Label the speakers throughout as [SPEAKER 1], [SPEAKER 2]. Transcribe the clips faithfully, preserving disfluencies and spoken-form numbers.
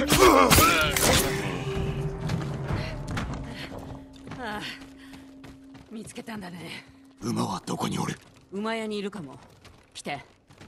[SPEAKER 1] ああ、見つけたんだね。
[SPEAKER 2] 馬はどこにおる？
[SPEAKER 1] 馬屋にいるかも。来て。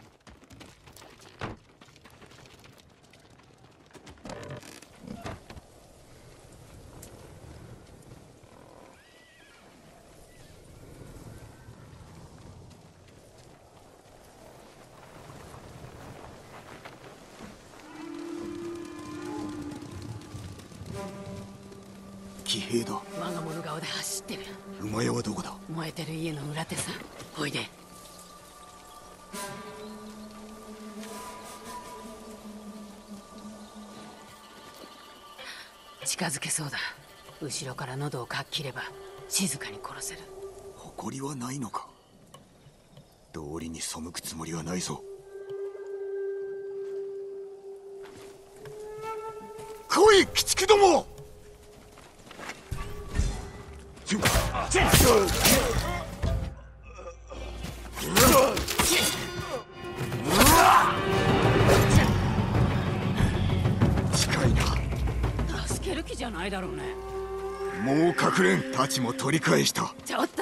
[SPEAKER 2] 騎兵だ。
[SPEAKER 1] 我が物顔で走ってる。
[SPEAKER 2] 馬屋はどこだ？
[SPEAKER 1] 燃えてる家の裏手さ。おいで。近づけそうだ。後ろから喉をかっ切れば静かに殺せる。
[SPEAKER 2] 誇りはないのか？道理に背くつもりはないぞ。来い、鬼畜ども！近いな。
[SPEAKER 1] 助ける気じゃないだろうね。
[SPEAKER 2] もう隠れん。太刀も取り返した。
[SPEAKER 1] ちょっと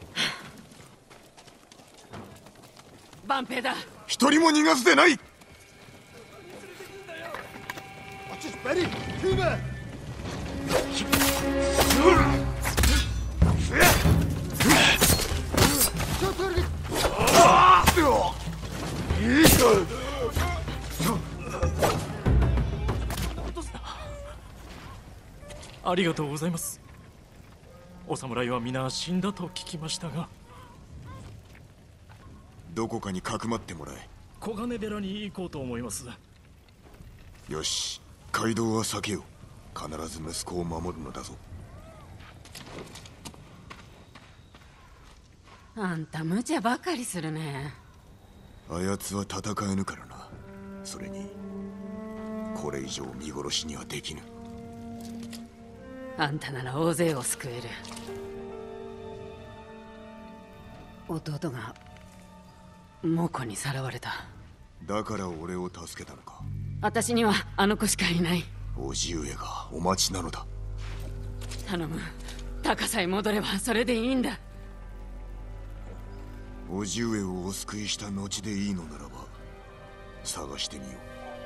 [SPEAKER 1] 万平だ。
[SPEAKER 2] 一人も逃がすでない。
[SPEAKER 3] ありがとうございます。お侍は皆死んだと聞きましたが。
[SPEAKER 2] どこかにかくまってもらえ。
[SPEAKER 3] 小金寺に行こうと思います。
[SPEAKER 2] よし、街道は避けよう。必ず息子を守るのだぞ。
[SPEAKER 1] あんた無茶ばかりするね。
[SPEAKER 2] あやつは戦えぬからな。それにこれ以上見殺しにはできぬ。
[SPEAKER 1] あんたなら大勢を救える。弟が猛虎にさらわれた。
[SPEAKER 2] だから俺を助けたのか。
[SPEAKER 1] 私にはあの子しかいない。
[SPEAKER 2] 叔父上がお待ちなのだ。
[SPEAKER 1] 頼む。高さえ戻ればそれでいいんだ。
[SPEAKER 2] 叔父上をお救いした後でいいのならば探してみよ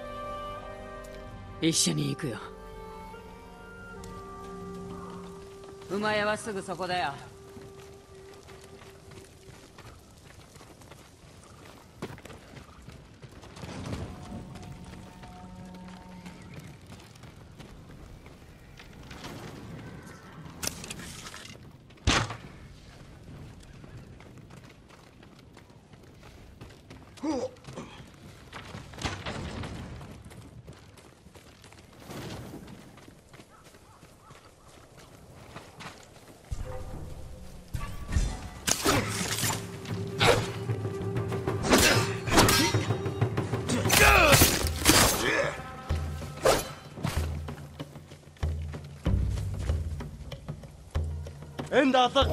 [SPEAKER 1] う。一緒に行くよ。馬屋はすぐそこだよ。
[SPEAKER 4] انت ثق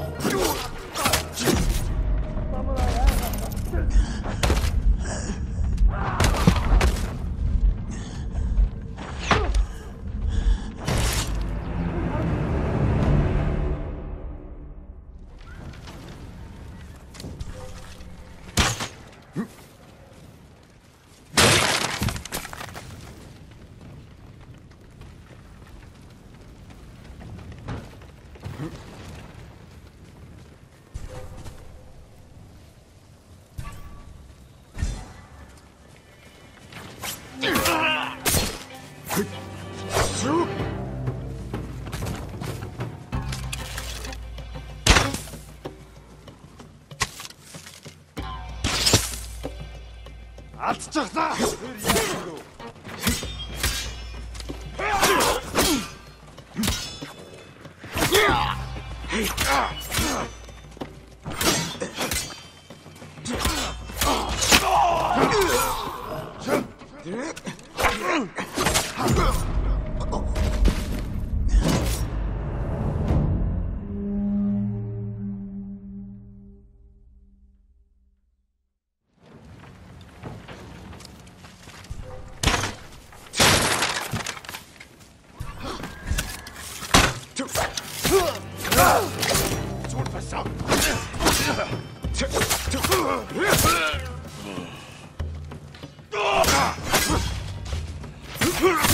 [SPEAKER 5] Алцчихсан.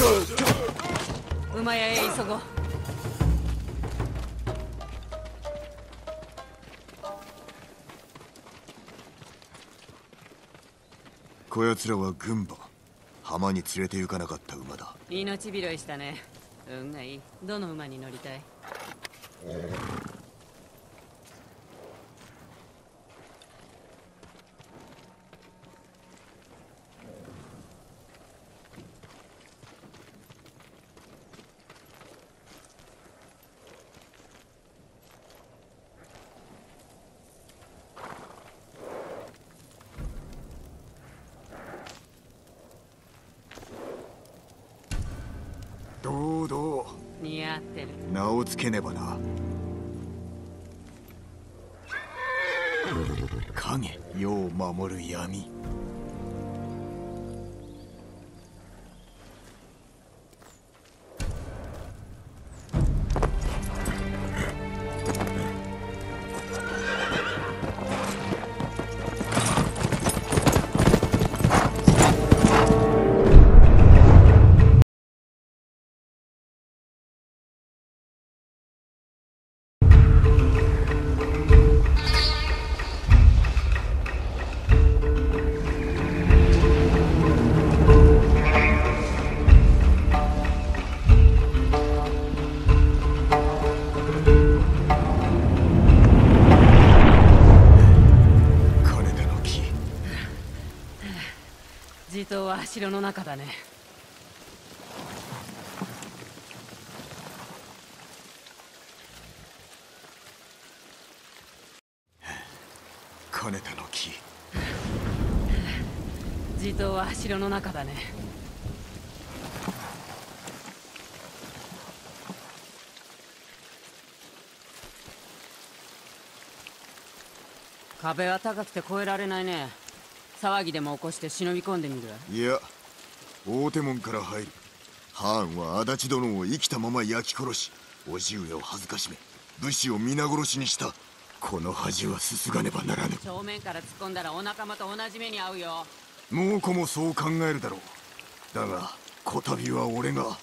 [SPEAKER 1] 馬屋へ急ごう。
[SPEAKER 2] こやつらは軍馬。浜に連れて行かなかった馬だ。
[SPEAKER 1] 命拾いしたね。運がいい。どの馬に乗りたい？
[SPEAKER 2] 堂々
[SPEAKER 1] 似合ってる。
[SPEAKER 2] 名をつけねばな。影、世を守る闇。
[SPEAKER 1] 地頭は城の中だね。
[SPEAKER 2] 金田の木。
[SPEAKER 1] 地頭は城の中だね。壁は高くて越えられないね。騒ぎでも起こして忍び込んでみる。
[SPEAKER 2] いや、大手門から入る。ハーンは足立殿を生きたまま焼き殺し、叔父上を恥ずかしめ、武士を皆殺しにした。この恥はすすがねばならぬ。
[SPEAKER 1] 正面から突っ込んだらお仲間と同じ目に遭うよ。
[SPEAKER 2] 猛虎もそう考えるだろう。だがこたびは俺が。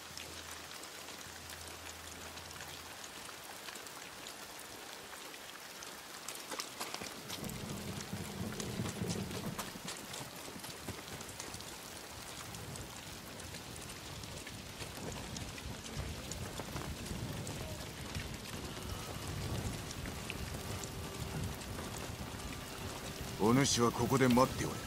[SPEAKER 2] お主はここで待っておれ。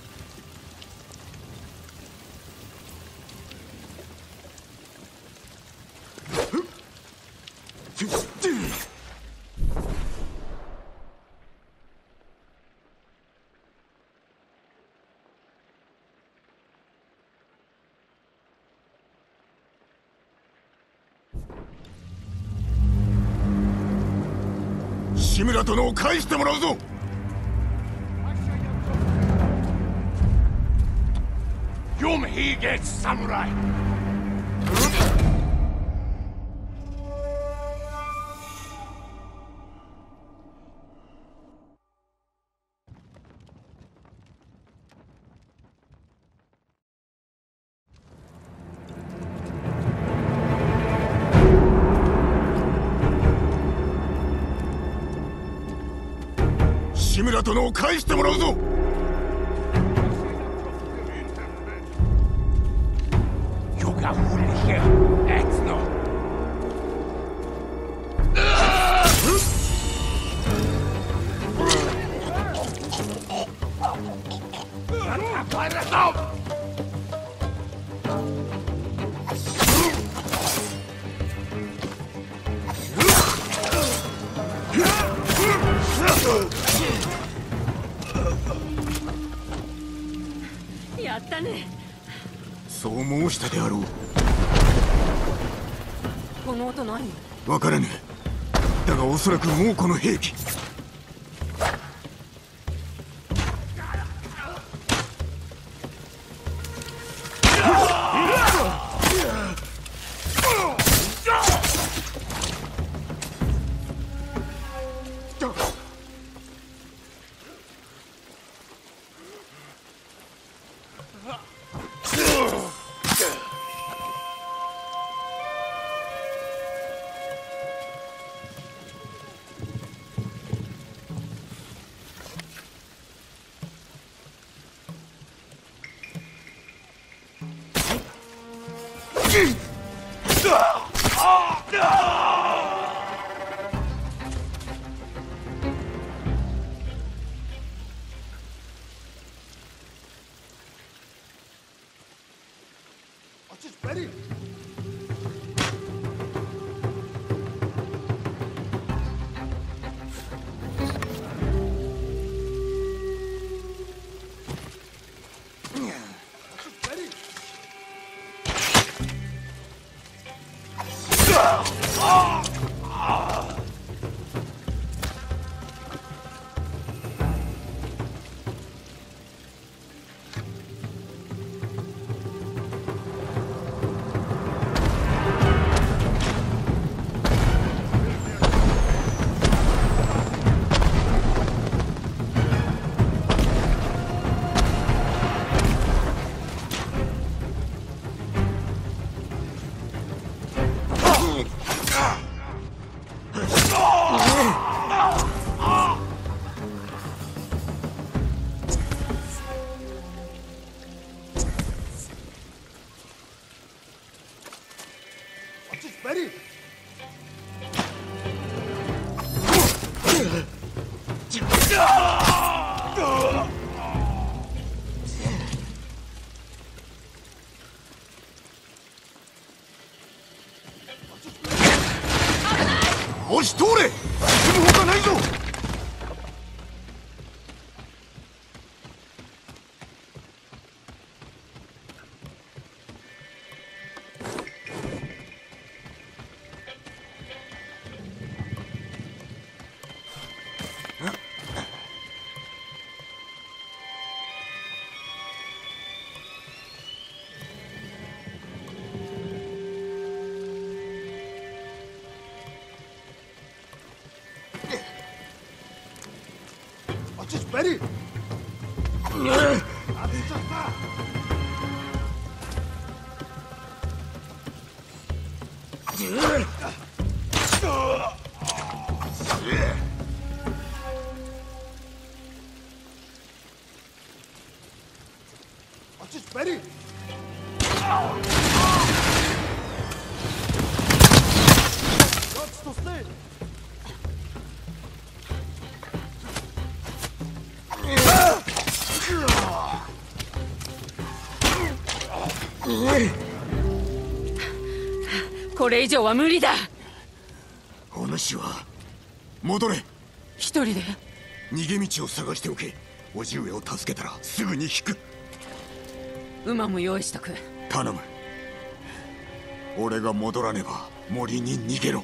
[SPEAKER 2] 志村殿を返してもらうぞ。
[SPEAKER 4] Come here, get samurai!
[SPEAKER 2] 志村殿を返してもらうぞ。
[SPEAKER 4] Yoga Hulliche Etno. Stop!
[SPEAKER 1] やったね。
[SPEAKER 2] そう申したであろう。
[SPEAKER 1] この音何？
[SPEAKER 2] わからぬ。だがおそらく猛虎の兵器。 押し通れ。進むほかないぞ。Ready? Ready? What's the thing?
[SPEAKER 1] これ以上は無理だ。
[SPEAKER 2] お主は戻れ。
[SPEAKER 1] 一人で
[SPEAKER 2] 逃げ道を探しておけ。叔父上を助けたらすぐに引く。
[SPEAKER 1] 馬も用意しとく。
[SPEAKER 2] 頼む。俺が戻らねば森に逃げろ。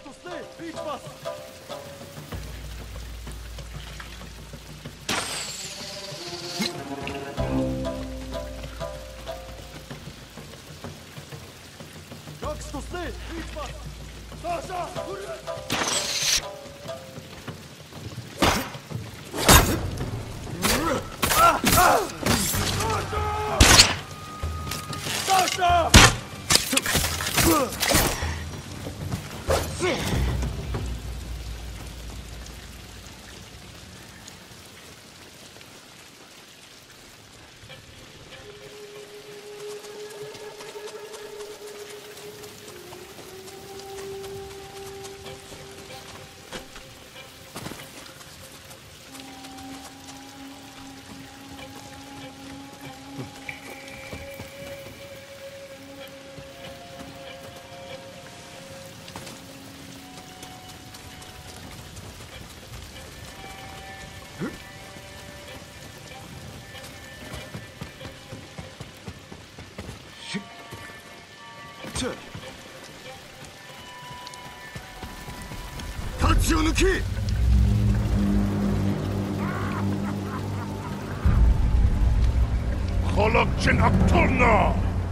[SPEAKER 2] タッチを抜け。
[SPEAKER 4] Kolokchen Aktorna!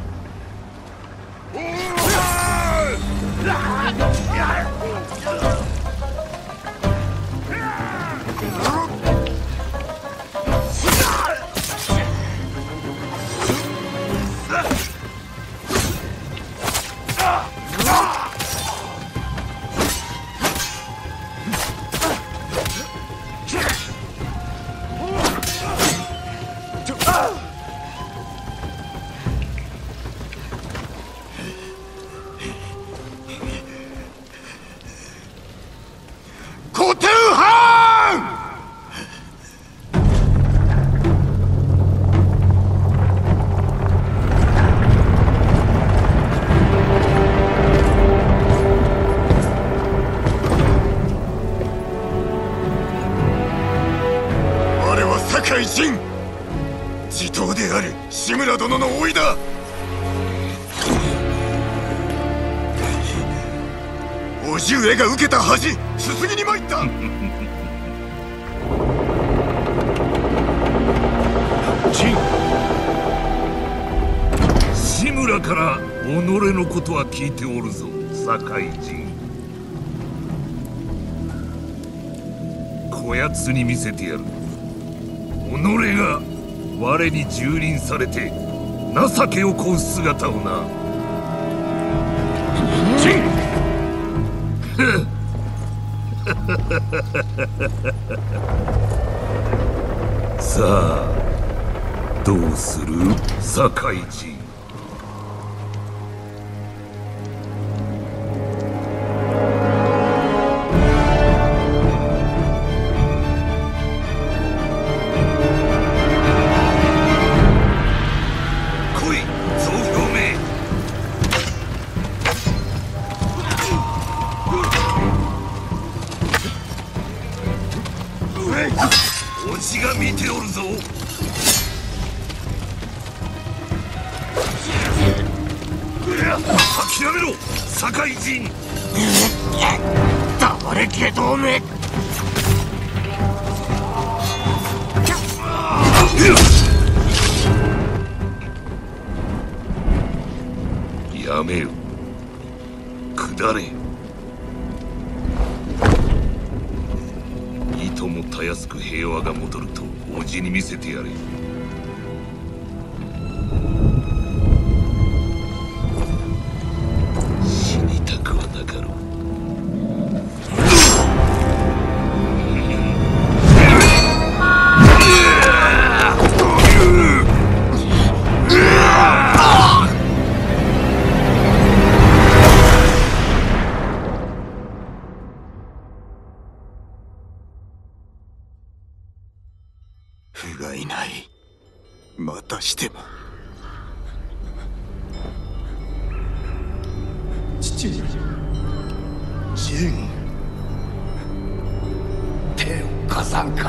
[SPEAKER 2] 地頭である志村殿の甥だ。叔父上が受けた恥、すすぎに参った。
[SPEAKER 5] 志村から己のことは聞いておるぞ、堺人。こやつに見せてやる。己が我に蹂躙されて情けをこう姿をな。ジンさあどうする、堺人。おじが見ておるぞ。諦めろ、堺人。
[SPEAKER 2] 黙れ外道め。
[SPEAKER 5] やめよ、下れ。いともたやすく平和が戻ると叔父に見せてやれ。死にたくはなかろう。
[SPEAKER 2] 不甲斐ない。またしても
[SPEAKER 6] 父上、ジン、手を貸さんか。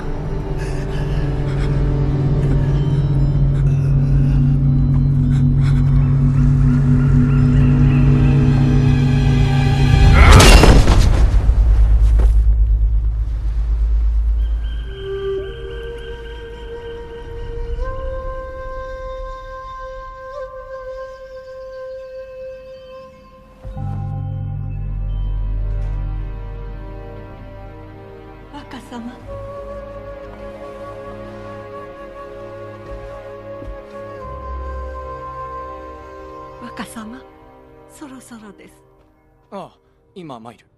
[SPEAKER 7] 様。若様、そろそろです。
[SPEAKER 8] ああ、今参る。